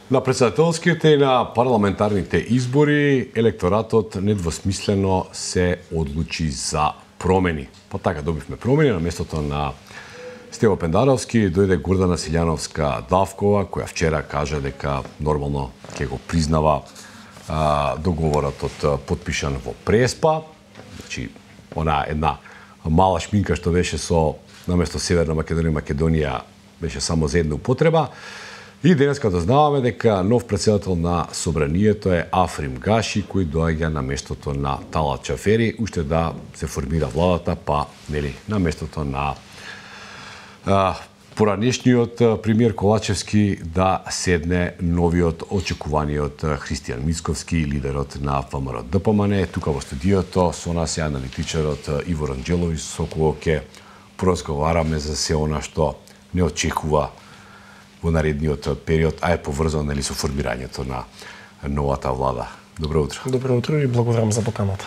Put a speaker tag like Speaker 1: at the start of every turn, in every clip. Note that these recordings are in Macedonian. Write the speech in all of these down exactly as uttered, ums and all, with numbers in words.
Speaker 1: На претседателските и на парламентарните избори електоратот недвосмислено се одлучи за промени. Па така добивме промени, на местото на Стево Пендаровски дојде Гордана Силјановска-Давкова, која вчера кажа дека нормално ќе го признава а, договорот од подпишан во Преспа. Значи, она една мала шминка што беше со наместо Северна Македонија и Македонија беше само за една употреба. И денеска дознаваме дека нов претседател на Собранието е Африм Гаши, кој доаѓа на местото на Талат Чафери, уште да се формира владата, па нели на местото на а, поранешниот премиер Ковачевски да седне новиот очекуваниот Христијан Мицковски, лидерот на ВМРО Д П М Н. Тука во студиото со нас е аналитичарот Иво Ранџеловиќ, со кој ќе поразговараме за се она што не очекува во наредниот период, а е поврзано нели со формирањето на новата влада. Добро утро.
Speaker 2: Добро утро и благодарам за поканата.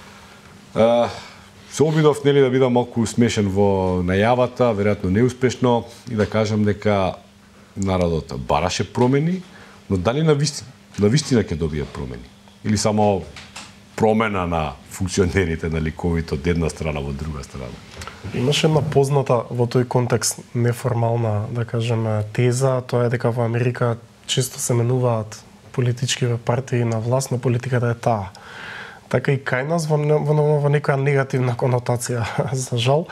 Speaker 1: Uh, се обидов нели да бидам малку смешен во најавата, веројатно неуспешно, и да кажам дека народот бараше промени, но дали на вистина, на вистина ќе добие промени? Или само промена на функционерите на ликовите од една страна во друга страна?
Speaker 2: Имаше една позната во тој контекст неформална, да кажеме, теза, тоа е дека во Америка често се менуваат политички партии на власт, но политиката е таа. Така и кај нас во, во, во некоја негативна конотација, за жал.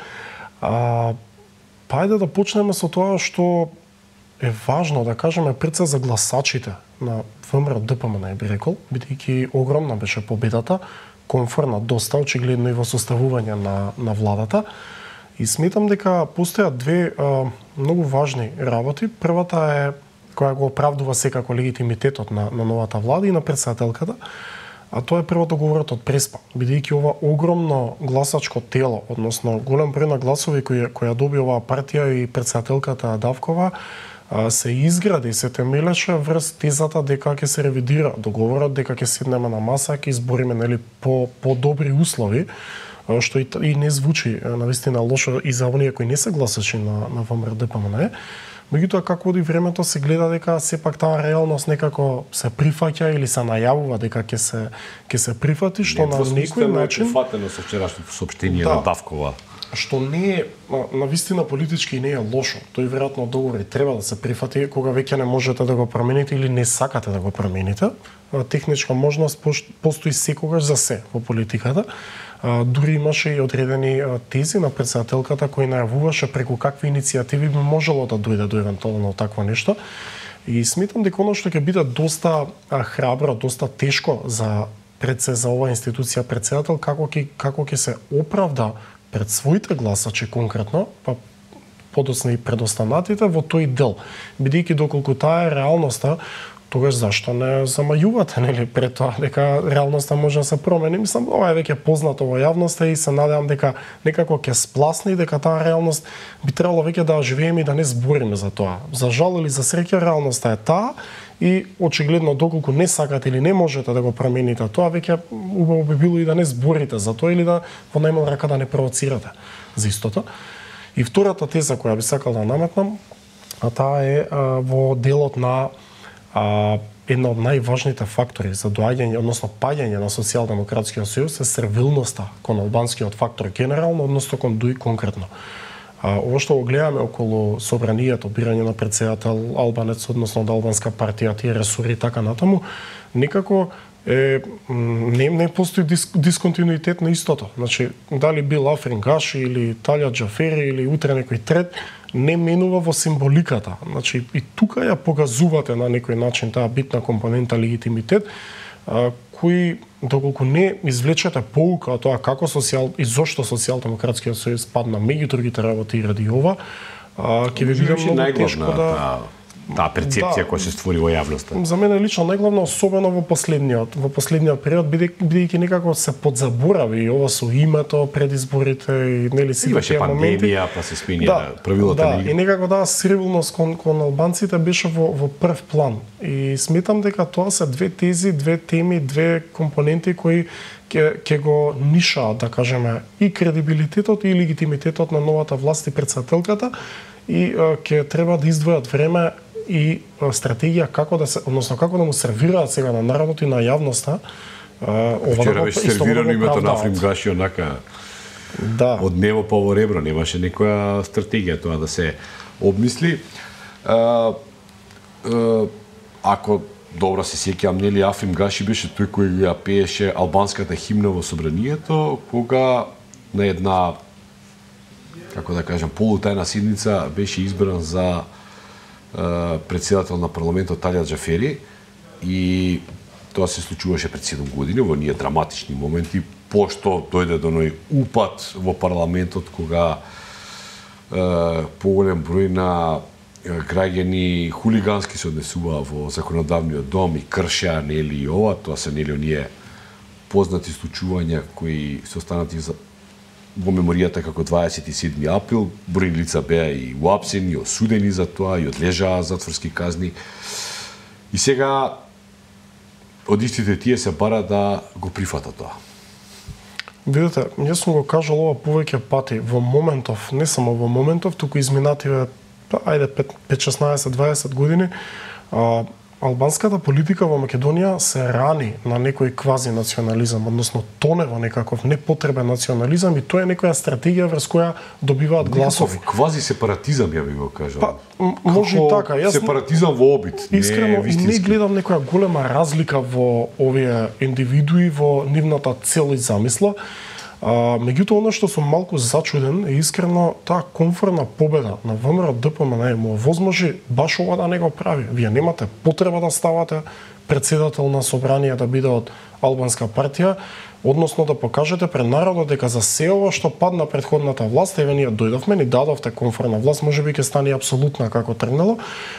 Speaker 2: А, па ајде да почнеме со тоа што е важно, да кажеме, пред се за гласачите на ВМРО Д П М Н, би рекол, бидејќи огромна беше победата, комфорна доста, очигледно и во составување на, на владата. И сметам дека постојат две а, многу важни работи. Првата е која го оправдува секако легитимитетот на, на новата влада и на претседателката, а тоа е прво договорот од Преспа. Бидејќи ова огромно гласачко тело, односно голем број на гласови која, која доби оваа партија и претседателката Давкова, а, се изгради и се темелеше врз тезата дека ќе се ревидира договорот, дека ќе седнеме на маса, ќе избориме нели по по добри услови, што и, и не звучи навистина лошо и за оние кои не се гласачи на на ВМРО Д П М Н. Меѓутоа како оди времето се гледа дека сепак таа реалност некако се прифаќа или се најавува дека ќе се ќе се прифати, што на некој начин
Speaker 1: фатено со вчерашното соопштение
Speaker 2: да,
Speaker 1: на Давкова,
Speaker 2: што не е навистина политички не е лошо. Тој веројатно договор треба да се прифати кога веќе не можете да го промените или не сакате да го промените. Техничка можност постои секогаш за се во политиката. А, дури имаше и одредени а, тези на претседателката кој најавуваше преку какви иницијативи би можело да дојде до евентуално такво нешто. И сметам дека оно што ќе биде доста а, храбро, доста тешко за пред се за оваа институција претседател, како ќе како ќе се оправда пред своите гласачи конкретно, па подоцна и пред останатите во тој дел. Бидејќи доколку таа е реалноста, тогаш зашто не замајувате, нели, пред тоа дека реалноста може да се промени. Мислам, ова е веќе познато во јавноста и се надевам дека некако ќе спласне и дека таа реалност би требало веќе да живееме и да не збориме за тоа. За жал или за среќа реалноста е таа и очигледно доколку не сакате или не можете да го промените тоа, веќе убаво би било и да не зборите за тоа или да во најмал рака да не провоцирате за истото. И втората теза која би сакал да наметнам, а таа е а, во делот на А, една од најважните фактори за доаѓање, односно паѓање на Социјалдемократскиот сојуз е сервилноста кон албанскиот фактор генерално, односно кон ДУИ конкретно. А, ова што го гледаме околу собранието, бирање на претседател албанец, односно од албанска партија, тие ресори и така натаму, некако е, не, не постои дис, дисконтинуитет на истото. Значи, дали бил Африн Гаши или Талјат Џафери или утре некој трет, не менува во символиката. Значи, и тука ја погазувате на некој начин таа битна компонента легитимитет, а, кој, доколку не извлечете поука од тоа како социјал и зошто Социјалдемократскиот сојуз падна меѓу другите работи и ради ова, а, ќе ви биде многу тешко да...
Speaker 1: таа перцепција да, која се створи во јавноста.
Speaker 2: За мене лично најглавно, особено во последниот, во последниот период, бидејќи некако се подзаборави и ова со името пред изборите и нели сите
Speaker 1: тие моменти. Имаше пандемија, па се смени да, правилата.
Speaker 2: Да, и некако да сервилност кон, кон албанците беше во, во прв план. И сметам дека тоа се две тези, две теми, две компоненти кои ќе ќе го нишаат, да кажеме, и кредибилитетот и легитимитетот на новата власт и претседателката, и ќе треба да издвојат време и стратегија како да се, односно како да му сервираат сега на народот и на јавноста. Ова
Speaker 1: Вчера
Speaker 2: да
Speaker 1: беше сервирано името на Африм Гаши онака
Speaker 2: да.
Speaker 1: од небо па во ребро, немаше некоја стратегија тоа да се обмисли. А, а, ако добро се сеќавам, нели Африм Гаши беше тој кој ја пееше албанската химна во собранието, кога на една, како да кажам, полутајна седница беше избран за а, председател на парламентот Талија Џафери и тоа се случуваше пред седум години во ние драматични моменти, пошто дојде до ној упад во парламентот кога е, поголем број на граѓани хулигански се однесуваа во законодавниот дом и кршеа нели и ова, тоа се нели оние познати случувања кои се останати за во меморијата како дваесет и седми април, бројни лица беа и уапсени, и осудени за тоа, и одлежаа затворски казни. И сега од истите тие се бара да го прифата тоа.
Speaker 2: Видете, јас сум го кажал ова повеќе пати, во моментов, не само во моментов, туку изминативе, ајде пет шеснаесет дваесет години, а, албанската политика во Македонија се рани на некој квази национализам, односно тоне во некаков непотребен национализам и тоа е некоја стратегија врз која добиваат гласови.
Speaker 1: Квази сепаратизам, ја би го кажал.
Speaker 2: Па, може и така.
Speaker 1: Јас сепаратизам во обид,
Speaker 2: искрено,
Speaker 1: не
Speaker 2: не гледам некоја голема разлика во овие индивидуи, во нивната цел и замисла. А, меѓутоа, оно што сум малку зачуден е искрено таа комфортна победа на ВМРО Д П М Н му возможи баш ова да не го прави. Вие немате потреба да ставате председател на собрание да биде од албанска партија, односно да покажете пред народот дека за се ова што падна претходната власт, еве ние дојдовме, ни дадовте комфортна власт, можеби ќе стане апсолутна како тргнало.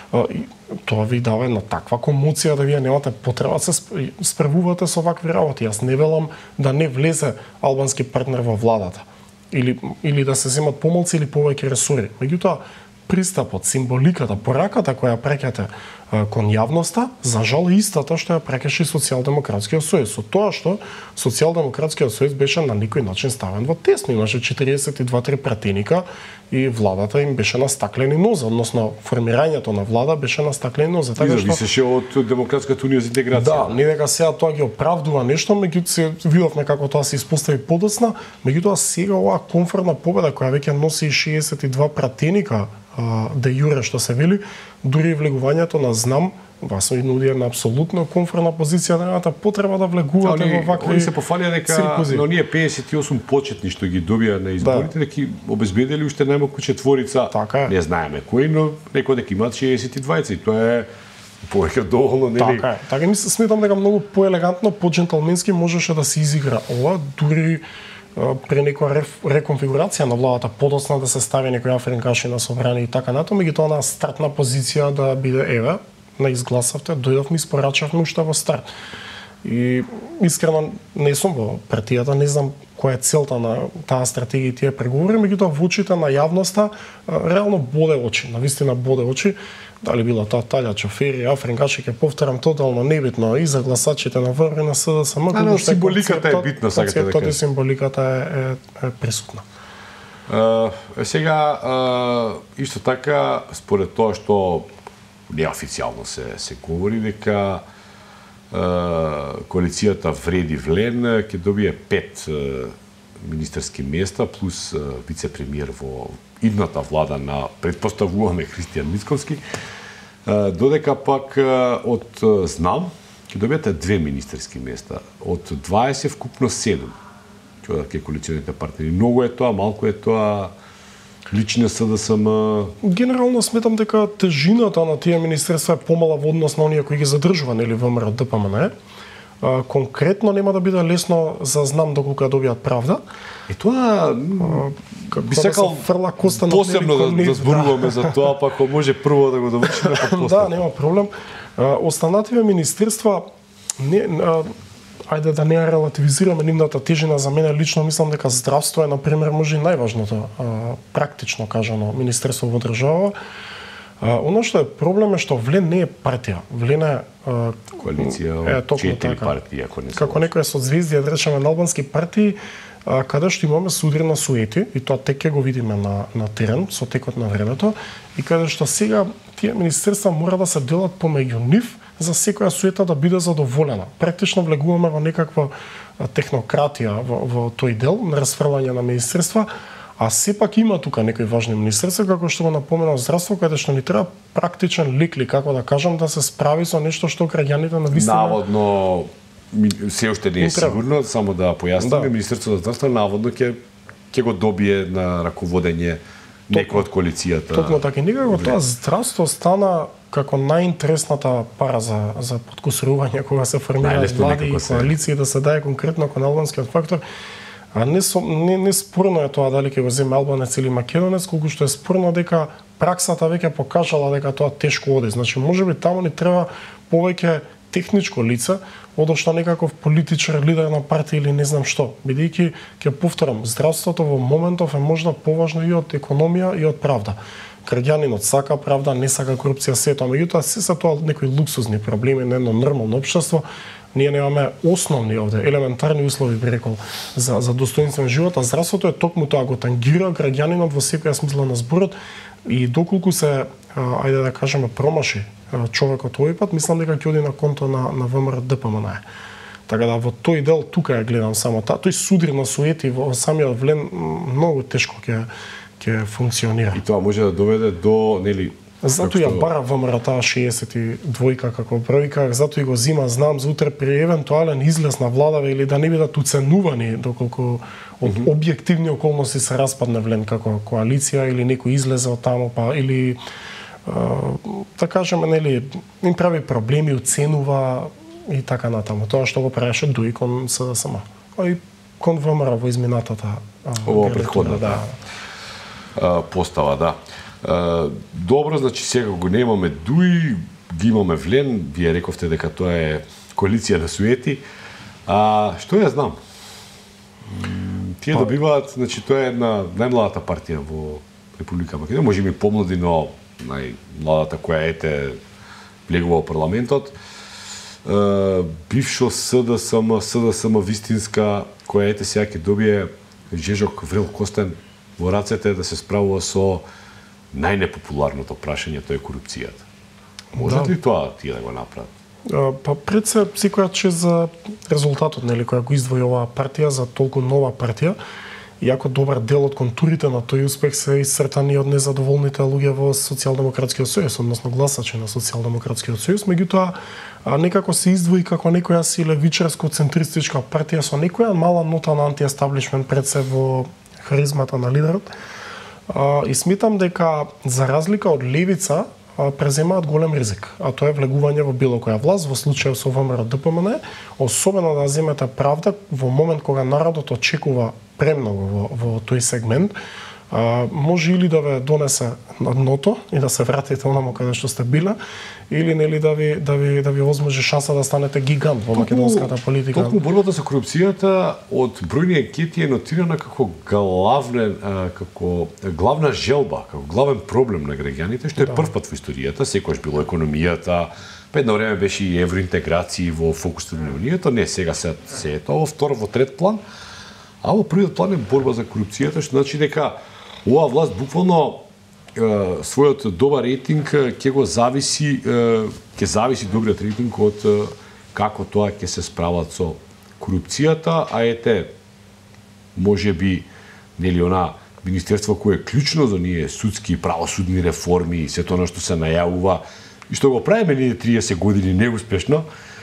Speaker 2: Тоа ви дава една таква комоција да вие немате потреба да се спревувате со вакви работи. Јас не велам да не влезе албански партнер во владата или или да се земат помалци или повеќе ресори. Меѓутоа, пристапот, символиката, пораката која праќате кон јавноста, за жал истата што ја праќаше Социјалдемократскиот сојуз. Со тоа што Социјалдемократскиот сојуз беше на никој начин ставен во тесно, имаше четириесет и два три пратеника и владата им беше на стаклени нозе, односно формирањето на влада беше на стаклени нозе.
Speaker 1: Така што зависеше од Демократската унија за интеграција.
Speaker 2: Да, не дека сега тоа ги оправдува нешто, меѓутоа видовме како тоа се испостави подоцна, меѓутоа сега оваа комфортна победа која веќе носи шеесет и два пратеника де јуре што се вели, дури и влегувањето на знам вас ви нуди една апсолутно комфортна позиција да немате потреба да влегувате во вакви.
Speaker 1: Они се пофалија дека на оние педесет и осум почетни што ги добија на изборите, дека ги обезбедили уште најмалку четворица.
Speaker 2: Така е.
Speaker 1: Не знаеме кои, но рекоа дека имаат шеесет и двајца и тоа е повеќе доволно, нели?
Speaker 2: Така е. Така ми сметам дека многу поелегантно, поџенталменски можеше да се изигра ова, дури при некоја реконфигурација на владата, подоцна да се стави некој Африм Гаши на собрание и така натаму, меѓутоа на стартна позиција да биде еве, на изгласавте, дојдовме испорачавме уште во старт. И искрено не сум во партијата, не знам која е целта на таа стратегија и тие преговори, меѓутоа во очите на јавноста реално боде очи, навистина боде очи. Дали била тоа Талја Џафери, Африм Гаши, ќе повторам тотално небитно и за гласачите на ВР на С Д С М.
Speaker 1: Но символиката е битна, сакате да кажете.
Speaker 2: Символиката е, е, е присутна.
Speaker 1: Uh, сега, uh, исто така, според тоа што неофицијално се, се говори, дека uh, коалицијата Вреди Влен ќе добие пет uh, министерски места плюс uh, вице-премиер во идната влада на, предпоставуваме, Христијан Мицковски, uh, додека пак uh, од uh, Знам ќе добиете две министерски места, од дваесет вкупно седум. Ќе ке коалиционите партнери. Многу е тоа, малку е тоа, лична С Д С М.
Speaker 2: Генерално сметам дека тежината на тие министерства е помала во однос на оние кои ги задржува, нели, ВМРО Д П М Н. А, конкретно нема да биде лесно за Знам доколку ја добијат правда.
Speaker 1: Е тоа а, би сакал да фрла коста посебно да, да зборуваме за тоа, па ако може прво да го довршиме па после.
Speaker 2: Да, нема проблем. А, останативе министерства не а, ајде да не ја релативизираме нивната тежина, за мене лично мислам дека здравство е, например, може и најважното, а, практично кажано, министерство во држава. А, оно што е проблем е што Влен не е партија. Влен е а,
Speaker 1: коалиција од четири партии, ако не се.
Speaker 2: Како некој со звезди, да речеме, на албански партии, каде што имаме судри на суети, и тоа тек ќе го видиме на, на терен со текот на времето, и каде што сега тие министерства мора да се делат помеѓу нив за секоја суета да биде задоволена. Практично влегуваме во некаква технократија во, во тој дел, на расфрлање на министерства, а сепак има тука некои важни министерства, како што го напоменав здравство, каде што ни треба практичен лик, ли, како да кажам, да се справи со нешто што граѓаните навистина...
Speaker 1: Наводно, се уште не е сигурно, само да појасниме, да. Министерството за здравство наводно ќе ќе го добие на раководење некој од коалицијата.
Speaker 2: Токму така, никако тоа здравство стана како најинтересната пара за за подкусурување кога се формираат влади и коалиции, да се даде конкретно кон албанскиот фактор. А не, не, не спорно е тоа дали ќе го земе албанец или македонец, колку што е спорно дека праксата веќе покажала дека тоа тешко оди. Значи, можеби таму ни треба повеќе техничко лице, одошто некаков политичар, лидер на партија или не знам што. Бидејќи, ќе повторам, здравството во моментов е можда поважно и од економија и од правда. Граѓанинот сака правда, не сака корупција, се тоа. Меѓутоа, се се тоа некои луксузни проблеми на едно нормално општество. Ние немаме основни овде, елементарни услови, би рекол, за, за достоинствен живот, а здравството е токму тоа, го тангира граѓанинот во секоја смисла на зборот, и доколку се, ајде да кажеме, промаши човекот овој пат, мислам дека ќе оди на конто на, на ВМРО Д П М Н. Така да во тој дел тука ја гледам само таа, тој судри на суети во самиот влен многу тешко ќе ќе функционира.
Speaker 1: И тоа може да доведе до, нели,
Speaker 2: затоа ја бара ВМРО таа шеесет и две како бројка, затоа и го зима, знам, за утре при евентуален излез на владава или да не бидат уценувани доколку од mm -hmm. објективни околности се распадне влен како коалиција или некој излезе од таму, па или да кажеме, нели, им прави проблеми, уценува и така натаму. Тоа што го правеше Дуи кон С Д С М. А и кон ВМРО во изминатата
Speaker 1: ова претходна да. постава, да. Добро, значи сега го немаме Дуи, ги имаме влен, вие рековте дека тоа е коалиција на суети. А што ја знам? Тие па... добиваат, значи тоа е една најмладата партија во Република Македонија, може би помлади, но најмладата која ете влегува во парламентот. Бившо С Д С М, С Д С М вистинска, која ете сега ќе добие Жежок Врел Костен во рацете да се справува со најнепопуларното прашање, тоа е корупцијата. Можат да. ли тоа тие да го направат?
Speaker 2: Па пред се секоја чест за резултатот, нели, која го издвои оваа партија за толку нова партија. Иако добар дел од контурите на тој успех се исцртани од незадоволните луѓе во Социјалдемократскиот сојуз, односно гласачи на Социјалдемократскиот сојуз, меѓутоа некако се издвои како некоја си левичарско-центристичка партија со некоја мала нота на антиестаблишмент пред се во харизмата на лидерот. И сметам дека за разлика од левица преземаат голем ризик, а тоа е влегување во било која власт, во случајот со ВМРО Д П М Н, особено да земете правда во момент кога народот очекува премногу во, во тој сегмент, а, може или да ве донесе на дното и да се вратите онамо каде што сте биле, или нели да ви да ви да ви возможи шанса да станете гигант во македонската политика.
Speaker 1: Толку борбата со корупцијата од бројни анкети е нотирана како главен како главна желба, како главен проблем на граѓаните, што е да. прв пат во историјата, секогаш било економијата, па едно време беше и евроинтеграција во фокусот на унијата, не сега се се е тоа во втор, во трет план, а во првиот план е борба за корупцијата, што значи дека оваа власт буквално својот добар рейтинг ќе го зависи ќе зависи добриот рейтинг од како тоа ќе се справат со корупцијата, а ете можеби нели она министерство кое е клучно за ние судски и правосудни реформи и сето она што се најавува и што го правиме ние триесет години неуспешно,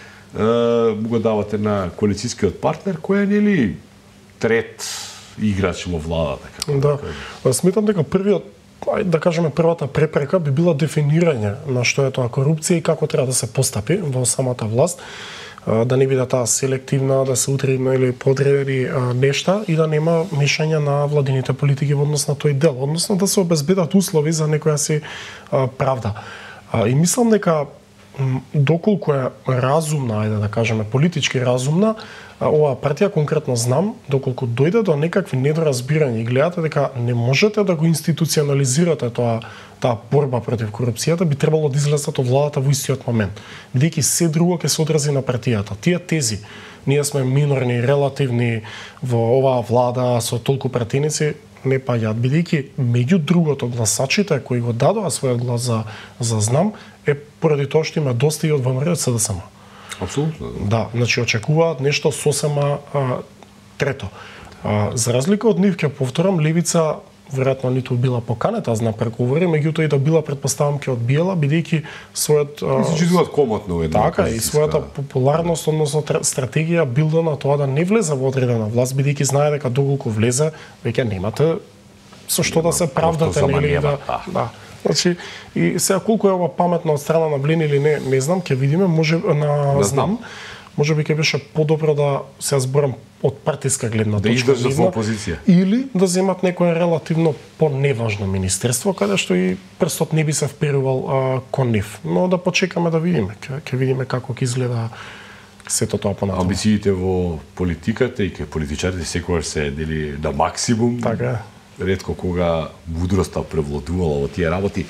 Speaker 1: му го давате на коалицијскиот партнер кој е нели трет играч во владата.
Speaker 2: Да, сметам дека првиот, да кажеме, првата препрека би била дефинирање на што е тоа корупција и како треба да се постапи во самата власт, да не биде таа селективна, да се утри или подредени нешта и да нема мешање на владините политики во однос на тој дел, односно да се обезбедат услови за некоја си правда. И мислам дека доколку е разумна, ајде да кажеме, политички разумна, оваа партија конкретно знам, доколку дојде до некакви недоразбирања и гледате дека не можете да го институционализирате тоа таа борба против корупцијата, би требало да излезат од владата во истиот момент. Бидејќи се друго ќе се одрази на партијата. Тие тези ние сме минорни, релативни во оваа влада со толку пратеници, не паѓаат, бидејќи меѓу другото гласачите кои го дадоа својот глас за за знам е поради тоа што има доста и од ВМРО и од СДСМ.
Speaker 1: Апсолутно.
Speaker 2: Да, значи очекуваат нешто сосема а, трето. А, за разлика од нив, ќе повторам, левица веројатно ниту била поканета за преговори, меѓутоа и да била претпоставам ќе одбиела, бидејќи својот
Speaker 1: се чувствуваат комотно во една
Speaker 2: така и својата популарност, односно стратегија билда на тоа да не влезе во одредена власт, бидејќи знае дека доколку влезе, веќе немате со што да се правдате нели да, да. Значи, и сега колку е ова паметно од страна на Блин или не, не знам, ќе видиме, може на
Speaker 1: да
Speaker 2: знам. Може би ќе беше подобро да се зборам од партиска гледна
Speaker 1: да
Speaker 2: точка,
Speaker 1: издржат во опозиција
Speaker 2: или да земат некое релативно поневажно министерство каде што и прстот не би се вперувал а, кон нив. Но да почекаме да видиме, ќе ќе видиме како ќе изгледа сето тоа понатаму.
Speaker 1: Амбициите во политиката и ке политичарите секогаш се дели на максимум.
Speaker 2: Така е.
Speaker 1: Ретко кога мудроста превладувала во тие работи.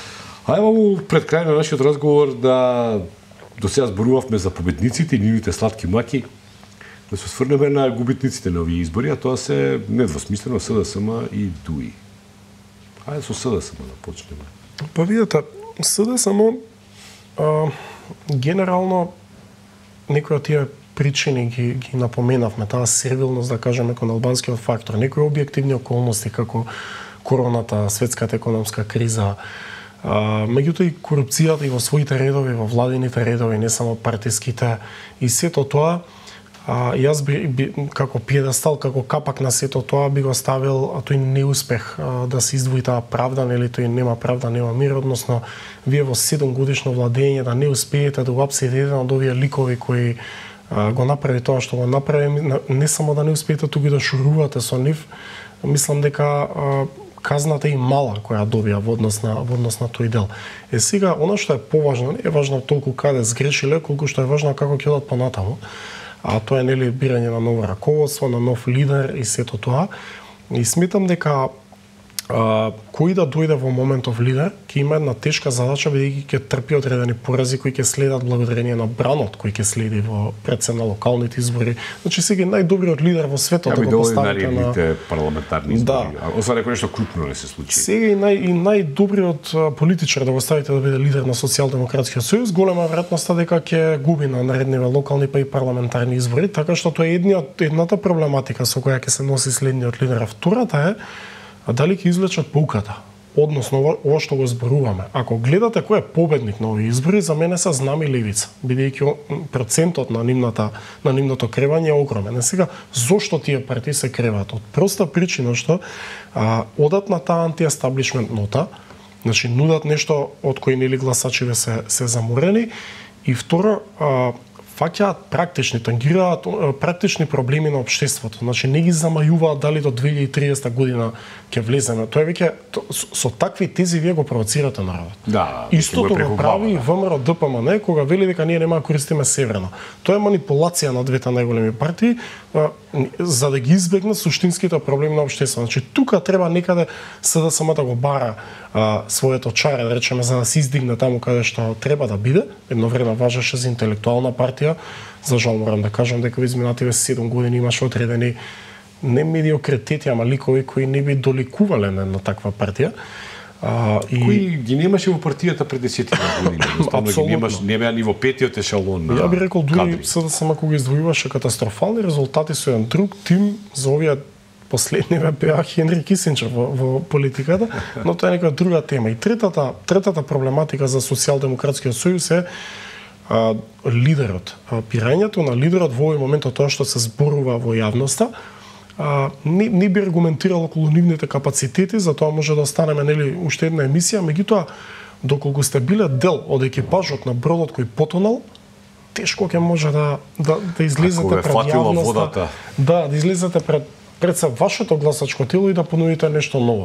Speaker 1: Ајмо пред крај на нашиот разговор да до сега зборувавме за победниците и нивните сладки млаки, да се осврнеме на губитниците на овие избори, а тоа се недвосмислено СДСМ и ДУИ. Ајде со СДСМ да почнеме.
Speaker 2: Па видете, СДСМ а, генерално некои од тие причини ги, ги напоменавме, таа сервилност, да кажеме, кон албанскиот фактор, некои објективни околности како короната, светската економска криза, а, меѓутоа и корупцијата и во своите редови, во владините редови, не само партиските, и сето тоа, а, јас би, би како пиедестал, како капак на сето тоа би го ставил а, тој неуспех а, да се издвои таа правда, нели тој нема правда, нема мир, односно вие во седум годишно владење да не успеете да го апсите еден од овие ликови кои го направи тоа што го направи, не само да не успеете, туку и да шурувате со нив, мислам дека а, казната е мала која добија во однос на во однос на тој дел. Е сега она што е поважно, не е важно толку каде сгрешиле, колку што е важно како ќе одат понатаму. А тоа е нели бирање на ново раководство, на нов лидер и сето тоа. И сметам дека а, кој да дојде во моментов лидер, ќе има една тешка задача, бидејќи ќе трпи одредени порази кои ќе следат благодарение на бранот кој ќе следи во пред се на локалните избори. Значи сега најдобриот лидер во светот
Speaker 1: да
Speaker 2: го поставите
Speaker 1: на наредните парламентарни избори.
Speaker 2: Да.
Speaker 1: Освен ако нешто крупно не се случи.
Speaker 2: Сега и нај и најдобриот политичар да го ставите да биде лидер на Социјалдемократскиот сојуз, голема веројатноста дека ќе губи на наредниве локални па и парламентарни избори, така што тоа е едниот едната проблематика со која ќе се носи следниот лидер. А втората е а дали ќе извлечат поуката, односно ова што го зборуваме. Ако гледате кој е победник на овие избори, за мене се знам и левица, бидејќи процентот на нивната на нивното кревање е огромен. А сега зошто тие партии се креваат? Од проста причина што а, одат на таа антиестаблишмент нота, значи нудат нешто од кои нели гласачиве се се заморени, и второ а, фаќаат практични, тангираат практични проблеми на општеството. Значи не ги замајуваат дали до две илјади и триесета година ќе влеземе. Тоа е веќе со, со такви тези вие го провоцирате народот.
Speaker 1: Да,
Speaker 2: истото го прави и ВМРО Д П М Н кога вели дека ние нема да користиме Северна. Тоа е манипулација на двете најголеми партии а, за да ги избегнат суштинските проблеми на општеството. Значи тука треба некаде СДСМ да го бара а, своето чаре, да речеме, за да се издигне таму каде што треба да биде. Едно време важеше за интелектуална партија. За жал морам да кажам дека во изминативе седум години имаше одредени не медиокритети, ама ликови кои не би доликувале на, на таква партија. А, и...
Speaker 1: Кои ги немаше во партијата пред десет години. Апсолутно. Ги немаш, не беа ни во петиот ешелон на
Speaker 2: ја би рекол дури СДСМ кога издвојуваше катастрофални резултати со еден друг тим за овие последниве беа Хенри Кисинџер во, во политиката, но тоа е нека друга тема. И третата третата проблематика за Социјалдемократскиот сојуз е а, лидерот. А, пирањето на лидерот во овој момент тоа што се зборува во јавноста, а, не, не би аргументирало околу нивните капацитети, затоа може да останеме нели уште една емисија, меѓутоа доколку сте биле дел од екипажот на бродот кој потонал, тешко ќе може да да, да излезете пред јавноста. Да, да излезете пред пред се вашето гласачко тело и да понудите нешто ново.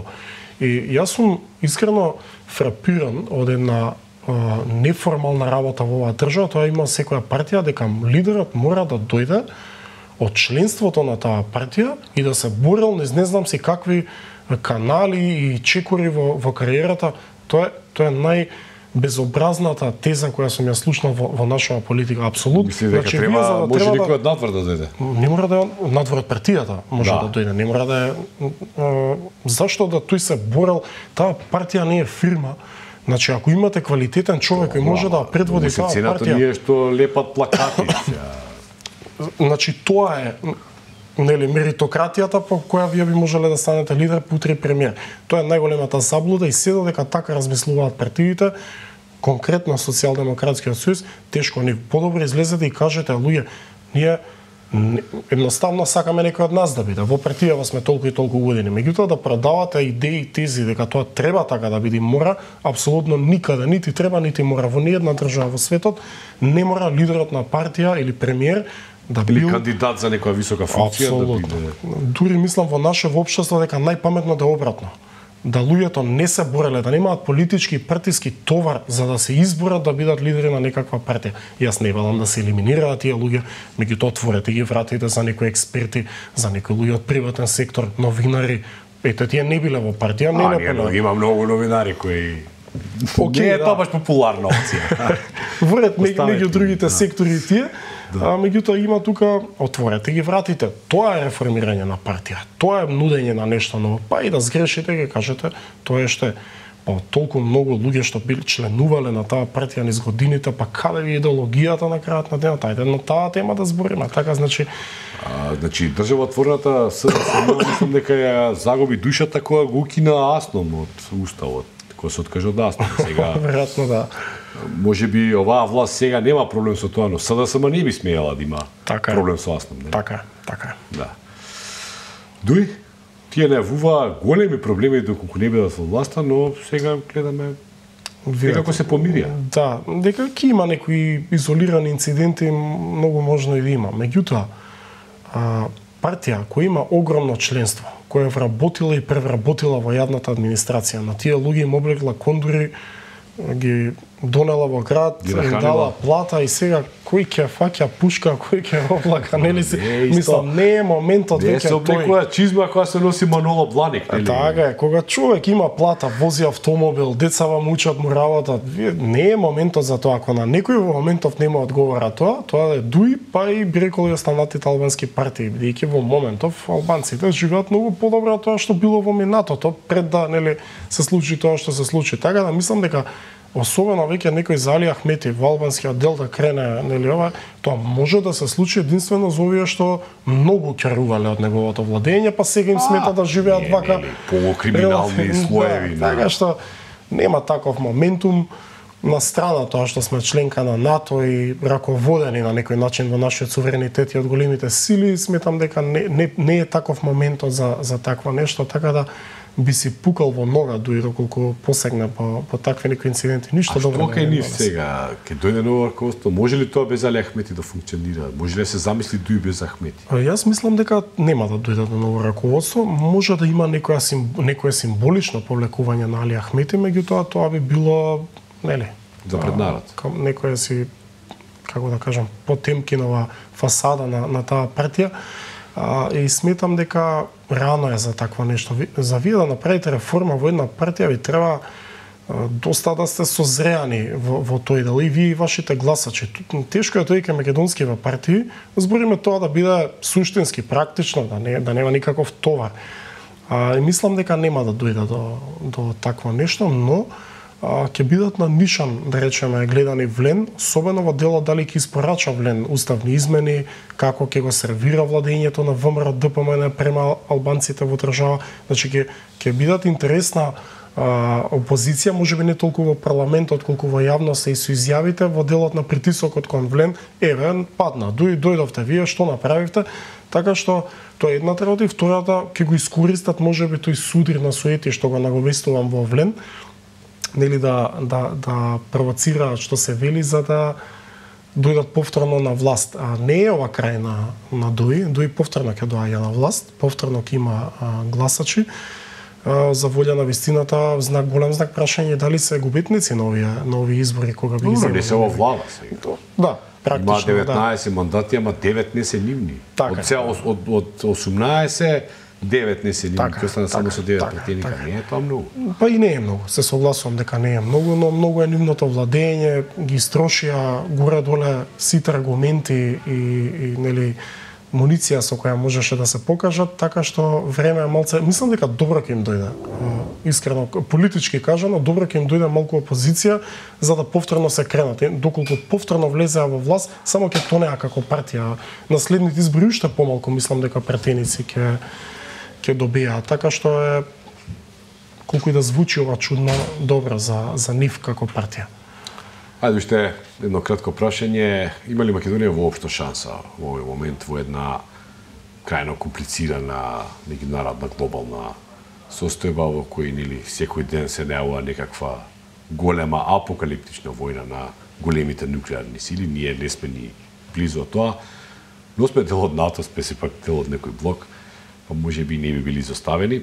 Speaker 2: И јас сум искрено фрапиран од една а, неформална работа во оваа држава, тоа има секоја партија, дека лидерот мора да дојде од членството на таа партија и да се борел, не, не знам си какви канали и чекори во, во кариерата. Тоа е, тоа е нај безобразната теза која сум ја слушнал во, во нашава политика, апсолутно.
Speaker 1: Мисли дека
Speaker 2: значи,
Speaker 1: треба,
Speaker 2: за да
Speaker 1: може
Speaker 2: треба
Speaker 1: некој од надвор да дојде?
Speaker 2: Не мора да е надвор од партијата, може да, да дојде, не мора да е е, зашто да тој се борел, таа партија не е фирма. Значи, ако имате квалитетен човек кој може да предводи таа партија...
Speaker 1: Цената ние што лепат плакати.
Speaker 2: Значи, тоа е нели меритократијата по која вие би можеле да станете лидер, утре премиер. Тоа е најголемата заблуда и се додека така размислуваат партиите, конкретно Социјалдемократскиот сојуз, тешко ни подобро излезете и кажете, луѓе, ние едноставно сакаме некој од нас да биде. Во партијава сме толку и толку години. Меѓутоа да продавате идеи и тези дека тоа треба така да биде, мора, апсолутно никаде нити треба нити мора во ниедна држава во светот не мора лидерот на партија или премиер да
Speaker 1: бил
Speaker 2: бил
Speaker 1: кандидат за некоја висока функција да биде.
Speaker 2: Дури мислам во наше општество дека најпаметно да е обратно. Да луѓето не се бореле, да немаат политички и партиски товар за да се изборат да бидат лидери на некаква партија. Јас не велам да се елиминираат тие луѓе, меѓутоа отворете ги вратите за некои експерти, за некои луѓе од приватен сектор, новинари. Ете, тие не биле во партија, не
Speaker 1: не
Speaker 2: не
Speaker 1: има многу новинари кои
Speaker 2: Океј,
Speaker 1: не е
Speaker 2: да.
Speaker 1: тоа баш популарна опција.
Speaker 2: Вред меѓу другите
Speaker 1: да.
Speaker 2: сектори тие,
Speaker 1: да.
Speaker 2: а меѓутоа има тука отворете ги вратите. Тоа е реформирање на партија. Тоа е нудење на нешто ново. Па и да сгрешите ги кажете, тоа е што е. Па толку многу луѓе што били членувале на таа партија низ годините, па каде ви идеологијата на крајот на денот? Ајде на таа тема да збориме. Така значи
Speaker 1: А, значи државотворната СДСМ мислам дека ја загуби душата која го укина Асном од уставот. Кој се откажа од Асном. Сега
Speaker 2: веројатно да.
Speaker 1: Може би оваа власт сега нема проблем со тоа, но СДСМ не би смеела да има
Speaker 2: така
Speaker 1: проблем со Асном, не?
Speaker 2: Така, така.
Speaker 1: Да. Дуј, тие најавува големи проблеми доколку не бидат во власта, но сега гледаме некако се помирија.
Speaker 2: Да, дека ќе има некои изолирани инциденти, многу можно и да има. Меѓутоа, а, партија која има огромно членство, која вработила и превработила во јавната администрација, на тие луѓе им облегла кондури, ги донела во град, им дала плата и сега кој ќе фаќа пушка, кој ќе облака, нели си? Мислам, не е моментот веќе тој.
Speaker 1: Не е чизма која се носи Маноло Бланик, нели?
Speaker 2: Така е, кога човек има плата, вози автомобил, деца вам учат му работа, не е моментот за тоа. Ако на некој во моментов нема одговора тоа, тоа е дуј, па и би рекол и останатите албански партии, бидејќи во моментов албанците живеат многу подобро од тоа што било во минатото, пред да нели се случи тоа што се случи. Така да мислам дека особено веќе некој за Али Ахмети во албанскиот дел да крене, нели ова, тоа може да се случи единствено за овие што многу керувале од неговото владење, па сега им смета да живеат
Speaker 1: не,
Speaker 2: вака
Speaker 1: полукриминални слоеви.
Speaker 2: Да, така што нема таков моментум на страна тоа што сме членка на НАТО и раководени на некој начин во нашиот суверенитет и од големите сили, сметам дека не, не, не е таков моментот за, за такво нешто, така да би си пукал во нога дури доколку посегне по, по такви некои инциденти. Ништо добро.
Speaker 1: А што кај нив сега? Ке дојде ново раководство, може ли тоа без Али Ахмети да функционира? Може ли да се замисли дури без Ахмети?
Speaker 2: Јас мислам дека нема да дојде до ново раководство. Може да има некоја сим, некое символично повлекување на Али Ахмети, меѓутоа тоа би било, нели,
Speaker 1: за пред народ.
Speaker 2: Кам некоја си, како да кажам, Потемкинова фасада на, на таа партија. А, и сметам дека рано е за такво нешто. За вие да направите реформа во една партија ви треба а, доста да сте созреани во, во тој дел и вие и вашите гласачи. Тешко е тој кај македонските партии, збориме тоа да биде суштински, практично, да не да нема никаков товар. А, и мислам дека нема да дојде до до такво нешто, но а, ќе бидат на нишан, да речеме, гледани влен, особено во делот дали ќе испорача влен уставни измени, како ќе го сервира владењето на ВМРО ДПМН према албанците во држава. Значи ќе ќе бидат интересна а, опозиција, можеби не толку во парламентот, колку во јавноста и со изјавите во делот на притисокот кон влен, еве падна, дој дојдовте вие, што направивте? Така што тоа е едната работа и втората ќе го искористат можеби тој судир на суети што го наговестувам во влен, нели да да да провоцираат што се вели за да дојдат повторно на власт. А не е ова крај на на Дој, Дој повторно ќе доаѓа на власт, повторно ќе има а, гласачи. А, за волја на вистината, знак голем знак прашање дали се губитници на овие на овие избори кога би ги
Speaker 1: земали. Не се во влада сега.
Speaker 2: Да, практично.
Speaker 1: Има деветнаесет да. мандати, ама девет не се нивни.
Speaker 2: Така.
Speaker 1: Од, од, од, од осумнаесет девет не се,
Speaker 2: Така,
Speaker 1: ќе остане само
Speaker 2: така,
Speaker 1: со девет
Speaker 2: така,
Speaker 1: пратеника,
Speaker 2: така.
Speaker 1: не е тоа многу.
Speaker 2: Па и не е многу, се согласувам дека не е многу, но многу е нивното владење, ги истрошија горе-доле сите аргументи и, и нели муниција со која можеше да се покажат, така што време е малце, мислам дека добро ќе им дојде. Искрено, политички кажано, добро ќе им дојде малку опозиција за да повторно се кренат. Доколку повторно влезеа во власт, само ќе тонеа како партија. На следните избори уште помалку мислам дека пратеници ќе ќе добијаат. Така што е, колку и да звучи ова чудно, добро за, за нив како партија.
Speaker 1: Ајде уште едно кратко прашање. Има ли Македонија воопшто шанса во овој момент во една крајно комплицирана меѓународна глобална состојба во кој нели секој ден се најавува некаква голема апокалиптична војна на големите нуклеарни сили? Ние не сме ни близу од тоа, но сме дел од НАТО, сме сепак дел од некој блок, па може би не би били изоставени.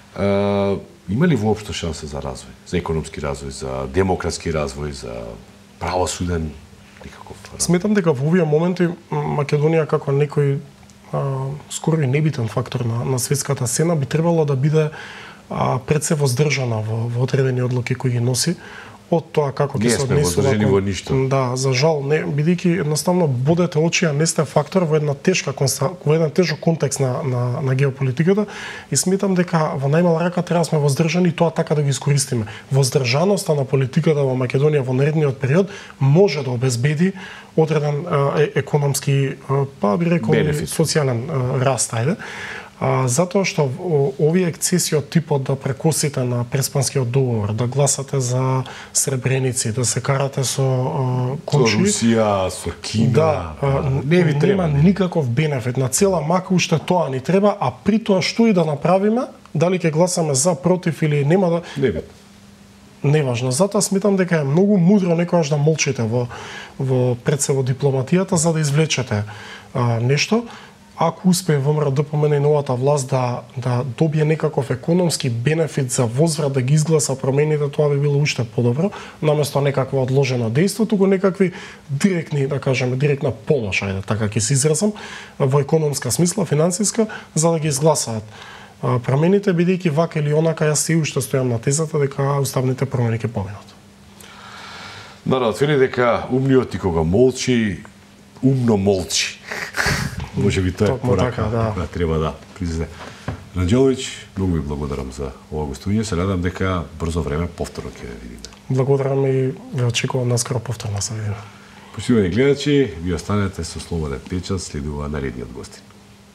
Speaker 1: Uh, има ли воопшто шанса за развој, за економски развој, за демократски развој, за правосуден никаков?
Speaker 2: Сметам дека во овие моменти Македонија како некој а, скоро и небитен фактор на, на светската сцена би требало да биде а, пред се воздржана во, во одредени одлуки кои ги носи од тоа како ќе се однесува.
Speaker 1: Не сме воздржани во ништо.
Speaker 2: Да, за жал не, бидејќи едноставно бодете очи, а не сте фактор во една тешка во еден тежок контекст на, на, на геополитиката и сметам дека во најмала рака треба да сме воздржани и тоа така да го искористиме. Воздржаноста на политиката во Македонија во наредниот период може да обезбеди одреден е, економски, па би рекол, социјален раст, ајде. А, затоа што овие ексцеси од типот да прекосите на Преспанскиот договор, да гласате за Сребреници, да се карате со а, комши,
Speaker 1: со Русија, со Кина,
Speaker 2: да, а,
Speaker 1: не ви треба.
Speaker 2: Нема никаков бенефит на цела мака, уште тоа ни треба, а при тоа што и да направиме, дали ќе гласаме за, против или нема да
Speaker 1: Не би.
Speaker 2: Неважно. Затоа сметам дека е многу мудро некогаш да молчите во во пред се во дипломатијата за да извлечете а, нешто. Ако успее ВМРО да помене новата власт да да добие некаков економски бенефит за возврат да ги изгласа промените, тоа би било уште подобро, наместо некакво одложено дејство, туку некакви директни, да кажеме, директна помош, ајде така ќе се изразам, во економска смисла, финансиска, за да ги изгласаат промените, бидејќи вака или онака јас си уште стојам на тезата дека уставните промени ќе поминат.
Speaker 1: Народ, вели дека умниот и кога молчи, умно молчи. Може би тоа е порака,
Speaker 2: така, да.
Speaker 1: да, треба да признаде. Ранđеловиќ, многу ви благодарам за ова гостување. Се надам дека брзо време повторно ќе ве видиме.
Speaker 2: Благодарам и ве очекувам наскоро повторно се видиме.
Speaker 1: Почитувани гледачи, ви останете со Слободен печат, следува наредниот гостин.